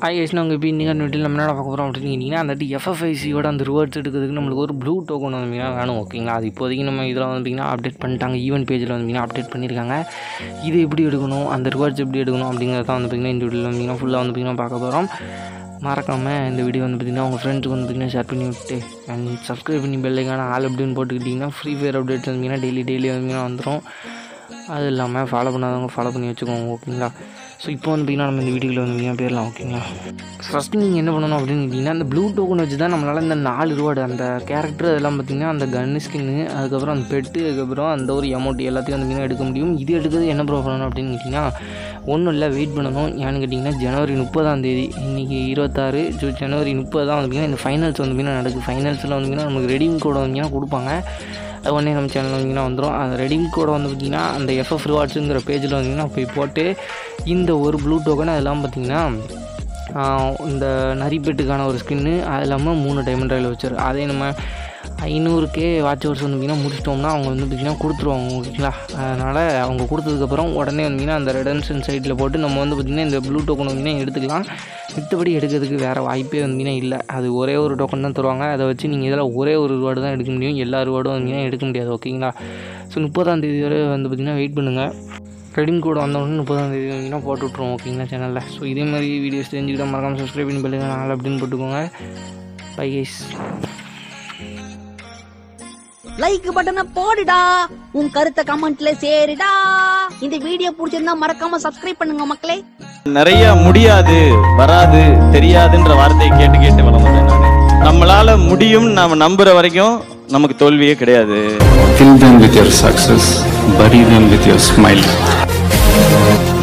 Hi guys, நாங்கள் இப்போ இன்றைக்கி வீட்டில் நம்ம என்ன பார்க்க போகிறோம் அப்படின்னு கேட்டிங்கன்னா அந்த FFICயோட அந்த ரிவார்ட்ஸ் எடுக்கிறதுக்கு நம்மளுக்கு ஒரு ப்ளூ டோக்கன் வந்தீங்கன்னா வேணும். ஓகேங்களா, அது இப்போதைக்கு நம்ம இதில் வந்தீங்கன்னா அப்டேட் பண்ணிட்டாங்க. ஈவென்ட் பேஜில் வந்தீங்கன்னா அப்டேட் பண்ணியிருக்காங்க. இது எப்படி எடுக்கணும், அந்த ரிவார்ட்ஸ் எப்படி எடுக்கணும் அப்படிங்கிறத வந்து பார்த்திங்கன்னா இந்த வீடியோவில் வந்தீங்கன்னா ஃபுல்லாக வந்து பார்த்திங்கன்னா பார்க்க போகிறோம். மறக்காமல் இந்த வீடியோ வந்து பார்த்திங்கன்னா உங்கள் ஃப்ரெண்ட்ஸுக்கு வந்து பார்த்திங்கன்னா ஷேர் பண்ணி விட்டு அண்ட் சப்ஸ்கிரைப் பண்ணி பெல்லைக்கான ஆல் அப்படின்னு போட்டுக்கிட்டிங்கன்னா ஃப்ரீ ஃபயர் அப்டேட்ஸ் வந்தீங்கன்னா டெய்லி வந்தீங்கன்னா வந்துடும். அது இல்லாமல் ஃபாலோ பண்ணாதவங்க ஃபாலோ பண்ணி வச்சுக்கோங்க. ஓகேங்களா, ஸோ இப்போ வந்து பார்த்திங்கன்னா நம்ம இந்த வீடியோவில் வந்து போயிடலாம். ஓகேங்களா, ஃபஸ்ட்டு நீங்கள் என்ன பண்ணணும் அப்படின்னு கேட்டிங்கன்னா அந்த ப்ளூ டோக்கன் வச்சு தான் நம்மளால் இந்த 4 ரிவார்டு அந்த கேரக்டர் அதெல்லாம் பார்த்திங்கன்னா அந்த கன்னு ஸ்கின்னு, அதுக்கப்புறம் அந்த பெட்டு, அதுக்கப்புறம் அந்த ஒரு எமௌண்ட் எல்லாத்தையும் வந்து எடுக்க முடியும். இது எடுக்கிறது என்ன ப்ரோ பண்ணணும் அப்படின்னு கேட்டிங்கன்னா ஒன்றும் இல்லை, வெயிட் பண்ணணும். ஏன்னு கேட்டிங்கன்னா ஜனவரி 30 இன்றைக்கி 26, ஜனவரி 30 தான் வந்து இந்த ஃபைனல்ஸ் வந்து நடக்குது. ஃபைனல்ஸில் வந்து நமக்கு ரெடீம் கோடை வந்து கொடுப்பாங்க. அது உடனே நம்ம சேனலில் வந்தீங்கன்னா வந்துடும். அந்த ரெடீம் கோடை வந்து பார்த்திங்கன்னா அந்த FF ரிவார்ட்ஸுங்கிற பேஜில் வந்தீங்கன்னா போய் போட்டு இந்த ஒரு ப்ளூ டோக்கன் அதெல்லாம் பார்த்திங்கன்னா இந்த நரிப்பெட்டுக்கான ஒரு ஸ்கின்னு, அது இல்லாமல் 3 டைமண்ட் ராயில் வச்சார். அதே நம்ம 500K வாட்ச் ஹவர்ஸ் வந்து பார்த்திங்கன்னா முடிச்சிட்டோம்னா அவங்க வந்து பார்த்திங்கன்னா கொடுத்துருவாங்க. ஓகேங்களா, அதனால் அவங்க கொடுத்ததுக்கப்புறம் உடனே வந்தீங்கன்னா அந்த ரெடன்ஷன் சைட்டில் போட்டு நம்ம வந்து பார்த்திங்கன்னா இந்த ப்ளூ டோக்கன் வந்தீங்கன்னா எடுத்துக்கலாம். மித்தபடி எடுக்கிறதுக்கு வேறு வாய்ப்பே வந்தீங்கன்னா இல்லை. அது ஒரே ஒரு டோக்கன் தான் தருவாங்க. அதை வச்சு நீங்கள் இதில் ஒரே ஒரு ரிவார்டு தான் எடுக்க முடியும். எல்லா ரிவார்டும் வந்தீங்கன்னா எடுக்க முடியாது. ஓகேங்களா, ஸோ 30 வரை வந்து பார்த்திங்கன்னா வெயிட் பண்ணுங்கள். ரெடீம் கோட் வந்தோடனே 30 வந்தீங்கன்னா போட்டு விட்ருவோம். ஓகேங்களா சேனலில். ஸோ இதே மாதிரி வீடியோஸ் தெரிஞ்சுக்கிட்டால் மறக்காமல் சப்ஸ்கிரைப் பண்ணி பெல்லுங்க நாள் அப்படின்னு போட்டுக்கோங்க. Bye guys. லைக் பட்டனை போடுடா, உன் கருத்தை கமெண்ட்ல சேருடா. இந்த வீடியோ பிடிச்சிருந்தா மறக்காம சப்ஸ்கிரைப் பண்ணுங்க மக்களே. நிறைய முடியாது, வராது, தெரியாதுன்ற வார்த்தையை கேட்டு வளர்ந்தேன் நான். நம்மளால முடியும் நாம நம்புற வரைக்கும் நமக்கு தோல்வியே கிடையாது. Kill them with your success, bury them with your smile.